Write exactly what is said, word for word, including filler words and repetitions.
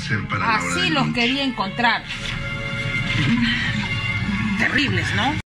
hacer para la hora Así del los lunch? quería encontrar. Terribles, ¿no?